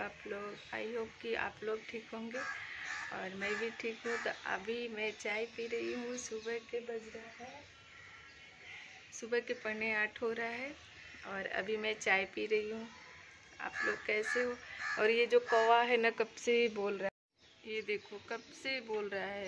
आप लोग। I hope कि आप लोग ठीक होंगे और मैं भी ठीक हूँ। तो अभी मैं चाय पी रही हूँ। सुबह के बज रहा है, सुबह के 8:15 हो रहा है और अभी मैं चाय पी रही हूँ। आप लोग कैसे हो? और ये जो कौवा है ना, कब से बोल रहा है, ये देखो कब से बोल रहा है।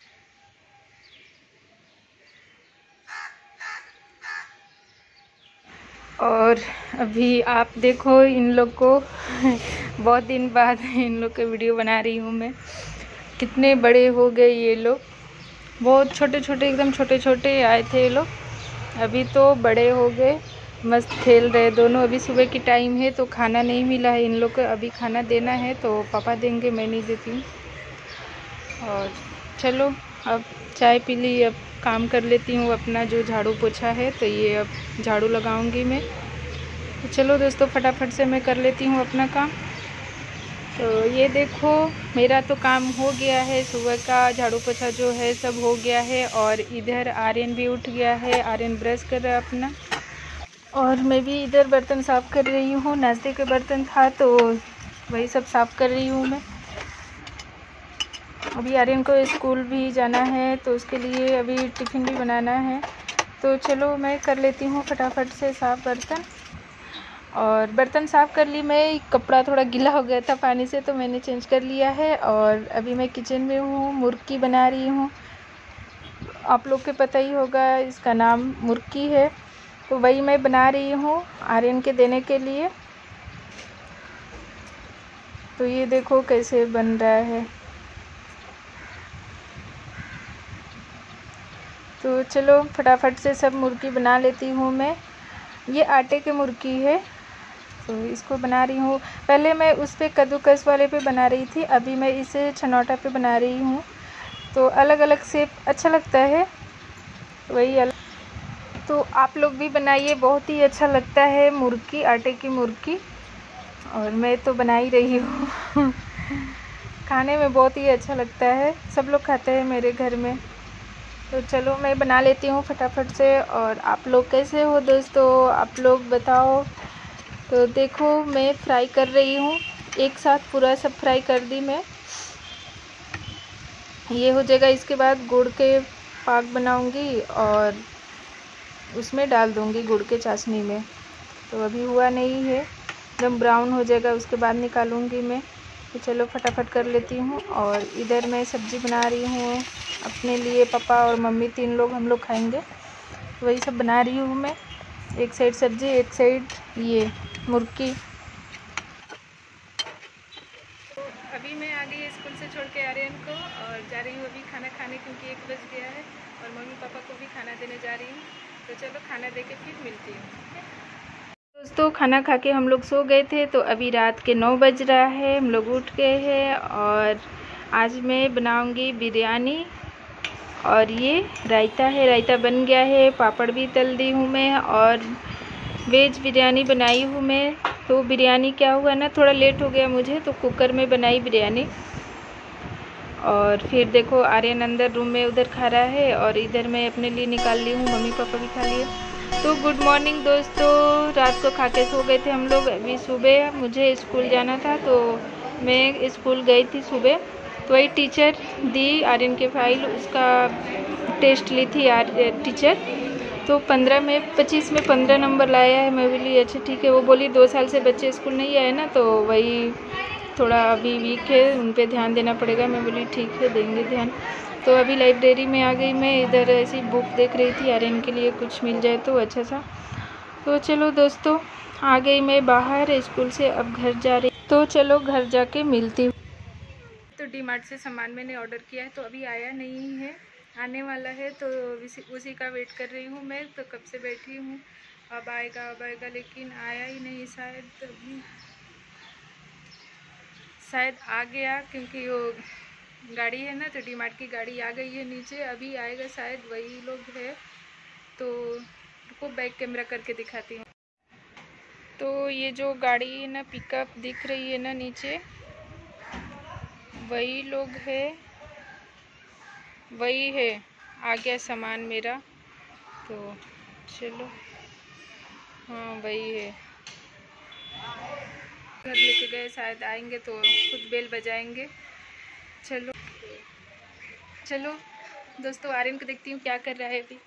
और अभी आप देखो इन लोग को बहुत दिन बाद इन लोग के वीडियो बना रही हूँ मैं। कितने बड़े हो गए ये लोग, बहुत छोटे छोटे, एकदम छोटे छोटे आए थे ये लोग, अभी तो बड़े हो गए, मस्त खेल रहे दोनों। अभी सुबह की टाइम है तो खाना नहीं मिला है इन लोग को, अभी खाना देना है तो पापा देंगे, मैं नहीं देती हूँ। और चलो अब चाय पी ली, अब काम कर लेती हूँ अपना, जो झाड़ू पोछा है तो ये अब झाड़ू लगाऊंगी मैं। तो चलो दोस्तों फटाफट से मैं कर लेती हूँ अपना काम। तो ये देखो मेरा तो काम हो गया है, सुबह का झाड़ू पोछा जो है सब हो गया है। और इधर आर्यन भी उठ गया है, आर्यन ब्रश कर रहा है अपना, और मैं भी इधर बर्तन साफ़ कर रही हूँ। नाश्ते के बर्तन था तो वही सब साफ़ कर रही हूँ मैं। अभी आर्यन को स्कूल भी जाना है तो उसके लिए अभी टिफ़िन भी बनाना है। तो चलो मैं कर लेती हूँ फटाफट से साफ़ बर्तन। और बर्तन साफ़ कर ली मैं, कपड़ा थोड़ा गीला हो गया था पानी से तो मैंने चेंज कर लिया है। और अभी मैं किचन में हूँ, मुर्की बना रही हूँ। आप लोग को पता ही होगा इसका नाम मुर्की है, तो वही मैं बना रही हूँ आर्यन के देने के लिए। तो ये देखो कैसे बन रहा है। तो चलो फटाफट से सब मुर्की बना लेती हूँ मैं। ये आटे की मुर्की है तो इसको बना रही हूँ। पहले मैं उस पे कद्दूकस वाले पे बना रही थी, अभी मैं इसे छनौटा पे बना रही हूँ। तो अलग अलग शेप अच्छा लगता है, वही अलग। तो आप लोग भी बनाइए, बहुत ही अच्छा लगता है मुर्की, आटे की मुर्की। और मैं तो बना ही रही हूँ खाने में बहुत ही अच्छा लगता है, सब लोग खाते हैं मेरे घर में। तो चलो मैं बना लेती हूँ फटाफट से। और आप लोग कैसे हो दोस्तों, आप लोग बताओ। तो देखो मैं फ्राई कर रही हूँ, एक साथ पूरा सब फ्राई कर दी मैं। ये हो जाएगा, इसके बाद गुड़ के पाक बनाऊँगी और उसमें डाल दूँगी गुड़ के चाशनी में। तो अभी हुआ नहीं है, एकदम ब्राउन हो जाएगा उसके बाद निकालूँगी मैं। तो चलो फटाफट कर लेती हूँ। और इधर मैं सब्ज़ी बना रही हूँ अपने लिए, पापा और मम्मी 3 लोग हम लोग खाएंगे, तो वही सब बना रही हूँ मैं। एक साइड सब्ज़ी, एक साइड ये मुर्की। तो अभी मैं आ गई स्कूल से छोड़ के आर्यन को और जा रही हूँ अभी खाना खाने, क्योंकि 1 बज गया है और मम्मी पापा को भी खाना देने जा रही हूँ। तो चलो खाना दे के फिर मिलती हूँ। दोस्तों खाना खा के हम लोग सो गए थे, तो अभी रात के 9 बज रहा है, हम लोग उठ गए हैं। और आज मैं बनाऊंगी बिरयानी और ये रायता है, रायता बन गया है, पापड़ भी तल दी हूँ मैं और वेज बिरयानी बनाई हूँ मैं। तो बिरयानी क्या हुआ ना, थोड़ा लेट हो गया मुझे, तो कुकर में बनाई बिरयानी। और फिर देखो आर्यन अंदर रूम में उधर खा रहा है और इधर मैं अपने लिए निकाल ली हूँ, मम्मी पापा भी खा लिए। तो गुड मॉर्निंग दोस्तों, रात को खा के सो गए थे हम लोग। अभी सुबह मुझे स्कूल जाना था तो मैं स्कूल गई थी सुबह। तो वही टीचर दी आर्यन के फाइल, उसका टेस्ट ली थी टीचर। तो 25 में 15 नंबर लाया है। मैं बोली अच्छा ठीक है। वो बोली 2 साल से बच्चे स्कूल नहीं आए ना, तो वही थोड़ा अभी वीक है, उन पे ध्यान देना पड़ेगा। मैं बोली ठीक है देंगे ध्यान। तो अभी लाइब्रेरी में आ गई मैं, इधर ऐसी बुक देख रही थी आर्यन के लिए, कुछ मिल जाए तो अच्छा सा। तो चलो दोस्तों आ गई मैं बाहर स्कूल से, अब घर जा रही। तो चलो घर जाके मिलती हूँ। तो डीमार्ट से सामान मैंने ऑर्डर किया है तो अभी आया नहीं है, आने वाला है, तो उसी का वेट कर रही हूँ मैं। तो कब से बैठी हूँ, अब आएगा, लेकिन आया ही नहीं। शायद आ गया, क्योंकि वो गाड़ी है ना, तो डीमार्ट की गाड़ी आ गई है नीचे, अभी आएगा शायद, वही लोग है। तो रुको बैक कैमरा करके दिखाती हूँ। तो ये जो गाड़ी है ना, पिकअप दिख रही है ना नीचे, वही लोग है, वही है। आ गया सामान मेरा, तो चलो हाँ वही है। घर लेके गए, शायद आएंगे तो खुद बेल बजाएंगे। चलो चलो दोस्तों, आर्यन को देखती हूँ क्या कर रहा है अभी।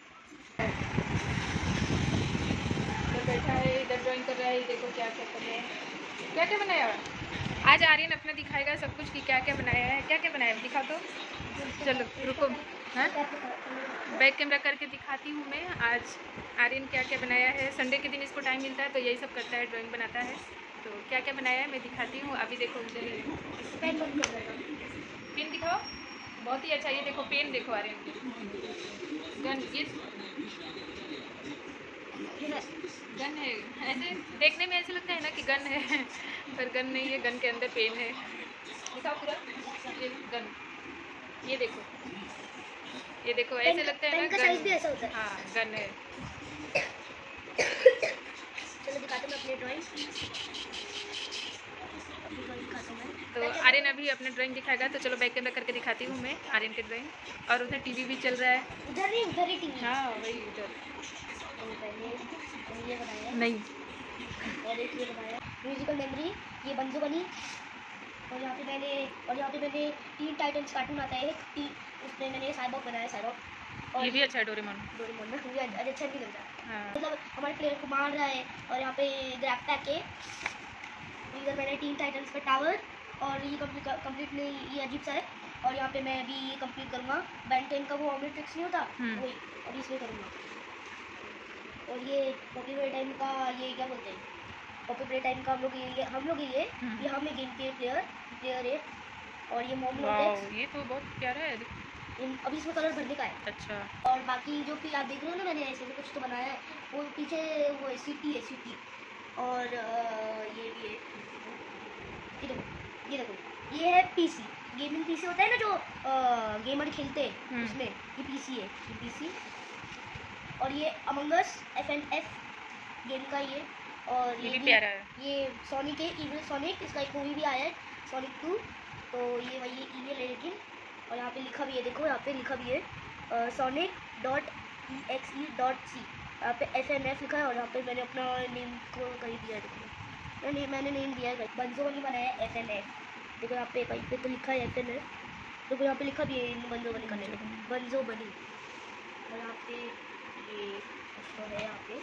इधर बैठा है, इधर ड्राइंग कर रहा है। देखो क्या क्या कर रहा है, क्या क्या बनाया हुआ। आज आर्यन अपना दिखाएगा सब कुछ कि क्या क्या बनाया है। क्या क्या बनाया है दिखा दो। चलो रुको, हाँ बैक कैमरा करके दिखाती हूँ मैं आज आर्यन क्या क्या बनाया है। संडे के दिन इसको टाइम मिलता है तो यही सब करता है, ड्राइंग बनाता है। तो क्या क्या बनाया है मैं दिखाती हूँ। अभी देखो पेन दिखाओ, बहुत ही अच्छा। ये देखो पेन देखो आर्यन की। गन, ये गन है। ऐसे देखने में ऐसे लगता है ना कि गन है पर गन नहीं है, गन के अंदर पेन है। दिखाओ पूरा, ये गन, ये देखो, ये देखो ऐसे लगता है ना गन। हाँ गन है। चलो दिखाते हैं अपनी ड्राइंग। तो आर्यन अभी अपना ड्राइंग दिखाएगा, तो चलो बैक कैमरा करके दिखाती हूँ मैं आर्यन की ड्राइंग। और उधर टीवी भी चल रहा है। उधर नहीं, उधर ही टीवी। हाँ वही उधर। ये बनाया नहीं, और एक ये बनाया म्यूजिकल मेमोरी, ये बंजो बनी। और यहाँ पे मैंने टीन टाइटन्स कार्टून आता है, उसमें मैंने साइबॉग बनाया, साइबॉग। और ये भी अच्छा है, डोरेमोन डोरेमोन में मुझे अच्छा नहीं लगता। हाँ। मतलब हमारे प्लेयर को मार रहा है। और यहाँ पे ग्रैब पैक है, इधर मैंने टीन टाइटन्स का टावर। और ये कंप्लीट नहीं, ये अजीब सा है। और यहाँ पे मैं अभी ये कंप्लीट करूँगा, बैन 10 का वो ओमनिट्रिक्स नहीं होता वही, अभी इसमें करूँगा। और ये पॉपी प्ले टाइम का, ये क्या बोलते हैं, पॉपी प्ले टाइम का हम लोग ये हमें गेम के प्लेयर है। और ये मॉम लोग, ये तो बहुत प्यारा है। अभी इसमें कलर भरने का है। अच्छा। और बाकी जो फिर आप देख रहे हो ना, मैंने ऐसे कुछ तो बनाया है, वो पीछे वो सिटी है, सिटी। और ये भी है, ये देखो, ये है पीसी, गेमिंग पीसी होता है ना जो गेमर खेलते हैं उसमें, ये पीसी है, ये पीसी। और ये अमंग अस FNF गेम का ये। और ये भी प्यारा है। ये सोनिक है, इविल सोनिक, इसका एक मूवी भी आया है, सोनिक 2। तो ये वही ईमेल है लेकिन। और यहाँ पे लिखा भी है, देखो यहाँ पे लिखा भी है sonic.exe.c, यहाँ पे FNF लिखा है। और यहाँ पे मैंने अपना नेम को कहीं दिया है, देखो मैंने नेम दिया है, बंजो बनी बनाया है FNF। देखो यहाँ पे कहीं पे तो लिखा है FNF, देखो यहाँ पे लिखा भी है बंजो बनी का नेम, बंजो बनी। और यहाँ पे ये है, यहाँ पे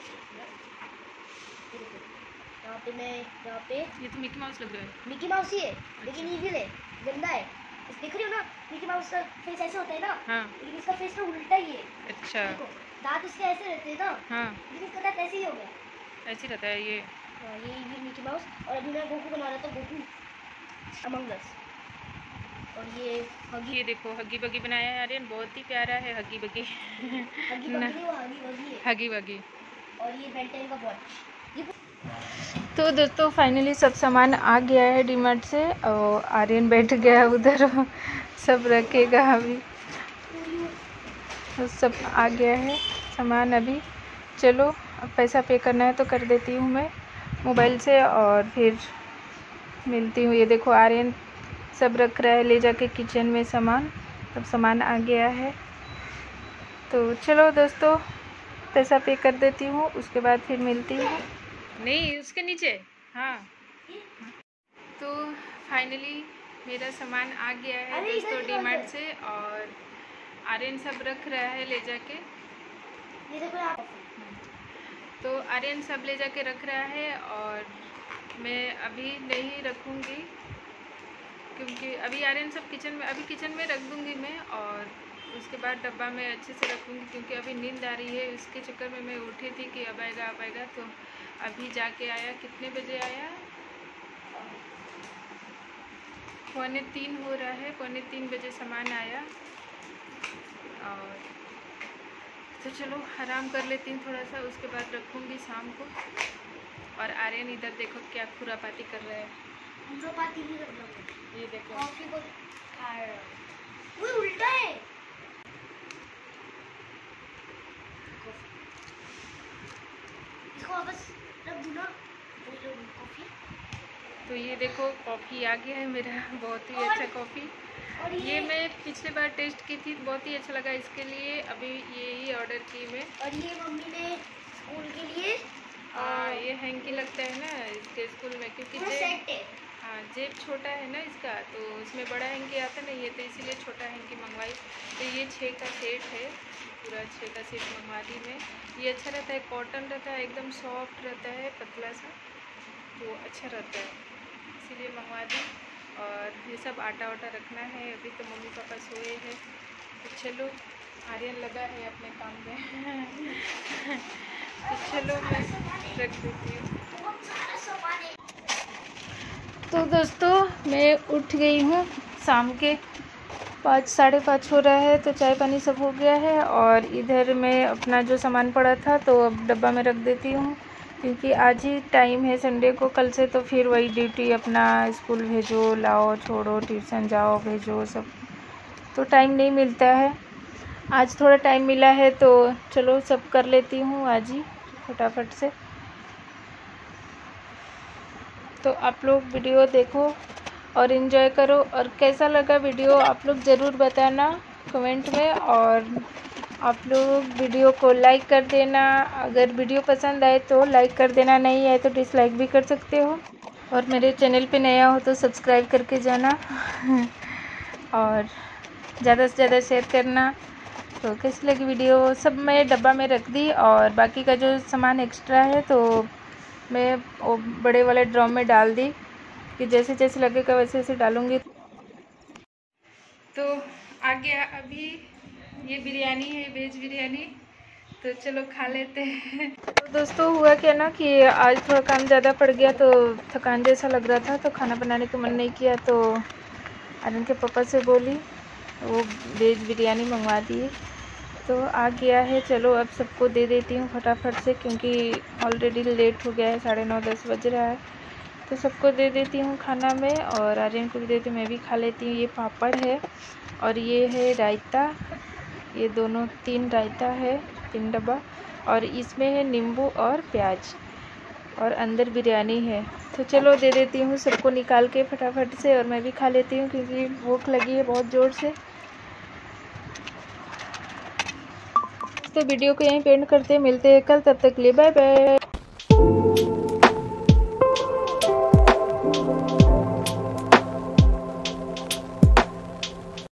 यहाँ पे मैं, यहाँ पे ये तो मिकी माउस लग रहा है। मिकी माउस ही है लेकिन ईविल है, गंदा है। इस देख रही हो ना, मिकी माउस का फेस ऐसे होता है ना, हाँ। लेकिन इसका फेस ना उल्टा ही है। अच्छा। देखो दांत इसके ऐसे रहते हैं ना, हाँ लेकिन इसका दांत ऐसे ही हो गया। ऐसे रहता है ये। हाँ, ये ईविल मिकी माउस। और अभी मैं गोकू बना रहा था, गोकू अमंग अस। और ये ये देखो हगी बगी बनाया है आर्यन, बहुत ही प्यारा है हगी बगी। हगी बगी। और ये बेन 10 का वॉच। तो दोस्तों फाइनली सब सामान आ गया है डीमार्ट से, और आर्यन बैठ गया है उधर सब रखेगा अभी। तो सब आ गया है सामान अभी। चलो अब पैसा पे करना है तो कर देती हूँ मैं मोबाइल से, और फिर मिलती हूँ। ये देखो आर्यन सब रख रहा है ले जाके किचन में सामान, सब सामान आ गया है। तो चलो दोस्तों पैसा पे कर देती हूँ, उसके बाद फिर मिलती हूँ। नहीं उसके नीचे, हाँ। तो फाइनली मेरा सामान आ गया है दोस्तों डीमार्ट से, और आर्यन सब रख रहा है ले जाके। ये देखो आप, तो आर्यन सब ले जाके रख रहा है, और मैं अभी नहीं रखूँगी क्योंकि अभी आर्यन सब किचन में रख दूँगी मैं, और उसके बाद डब्बा में अच्छे से रखूँगी क्योंकि अभी नींद आ रही है। इसके चक्कर में मैं उठी थी कि अब आएगा। तो अभी जाके आया, कितने बजे आया, 2:45 हो रहा है, 2:45 बजे सामान आया। और तो चलो आराम कर लेती हूँ थोड़ा सा, उसके बाद रखूँगी शाम को। और आर्यन इधर देखो क्या खुरापाती कर रहा है। खुरापाती नहीं कर रहा, ये देखो कॉफी को खा रहा है, वो उल्टा है। इसको वापस रख दूँ ना, कॉफी। तो ये देखो कॉफ़ी आ गया है मेरा, बहुत ही अच्छा कॉफ़ी। और ये मैं पिछले बार टेस्ट की थी, बहुत ही अच्छा लगा, इसके लिए अभी यही ऑर्डर की मैं। और ये मम्मी ने स्कूल के लिए ये हैंकी लगता है ना इसके स्कूल में, क्योंकि हाँ जेब छोटा है ना इसका, तो इसमें बड़ा हैंकी आता नहीं है, तो इसीलिए छोटा हैंकी मंगवाई। तो ये 6 का सेट है, पूरा 6 का सेट मंगवा दी मैं। ये अच्छा रहता है, कॉटन रहता है, एकदम सॉफ्ट रहता है, पतला सा, तो अच्छा रहता है, इसीलिए मंगवा दी। और ये सब आटा वाटा रखना है। अभी तो मम्मी पापा सोए हैं, तो चलो आर्यन लगा है अपने काम में तो चलो मैं रख देती हूँ। तो दोस्तों मैं उठ गई हूँ, शाम के 5 साढ़े 5 हो रहा है, तो चाय पानी सब हो गया है। और इधर मैं अपना जो सामान पड़ा था तो अब डब्बा में रख देती हूँ, क्योंकि आज ही टाइम है संडे को, कल से तो फिर वही ड्यूटी, अपना स्कूल भेजो, लाओ, छोड़ो, ट्यूशन जाओ, भेजो, सब तो टाइम नहीं मिलता है। आज थोड़ा टाइम मिला है तो चलो सब कर लेती हूँ आज ही फटाफट से। तो आप लोग वीडियो देखो और इन्जॉय करो, और कैसा लगा वीडियो आप लोग ज़रूर बताना कमेंट में। और आप लोग वीडियो को लाइक कर देना, अगर वीडियो पसंद आए तो लाइक कर देना, नहीं आए तो डिसलाइक भी कर सकते हो। और मेरे चैनल पे नया हो तो सब्सक्राइब करके जाना और ज़्यादा से ज़्यादा शेयर करना। तो कैसी लगी वीडियो, सब मैं डब्बा में रख दी, और बाकी का जो सामान एक्स्ट्रा है तो मैं वो बड़े वाले ड्रम में डाल दी, कि जैसे जैसे लगेगा वैसे वैसे डालूँगी। तो आ गया अभी ये बिरयानी है, वेज बिरयानी, तो चलो खा लेते हैं। तो दोस्तों हुआ क्या ना कि आज थोड़ा काम ज़्यादा पड़ गया, तो थकान जैसा लग रहा था, तो खाना बनाने का मन नहीं किया, तो आर्यन के पापा से बोली, वो वेज बिरयानी मंगवा दिए, तो आ गया है। चलो अब सबको दे देती हूँ फटाफट से, क्योंकि ऑलरेडी लेट हो गया है, 9:30-10 बज रहा है, तो सबको दे देती हूँ खाना में। और आर्यन को भी देती हूँ, मैं भी खा लेती हूँ। ये पापड़ है और ये है रायता, ये दोनों 3 रायता है, 3 डब्बा, और इसमें है नींबू और प्याज, और अंदर बिरयानी है। तो चलो दे देती हूँ सबको निकाल के फटाफट से, और मैं भी खा लेती हूँ क्योंकि भूख लगी है बहुत ज़ोर से। तो वीडियो को यहीं पे एंड करते हैं, मिलते हैं कल, तब तक के लिए बाय बाय।